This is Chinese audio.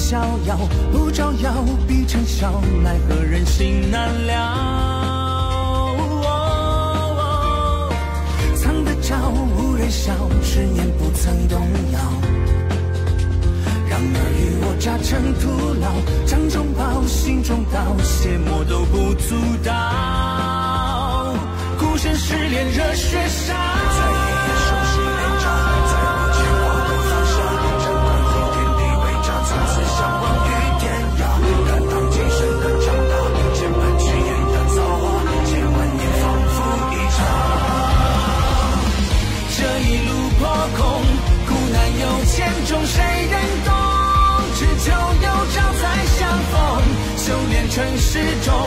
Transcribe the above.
逍遥，不招摇必成笑，奈何人心难料。藏得着无人晓，誓言不曾动摇。让尔虞我诈成徒劳，掌中宝，心中刀，邪魔都不阻挡。孤身失恋热血烧。中谁人懂？只求有朝再相逢，修炼尘世中，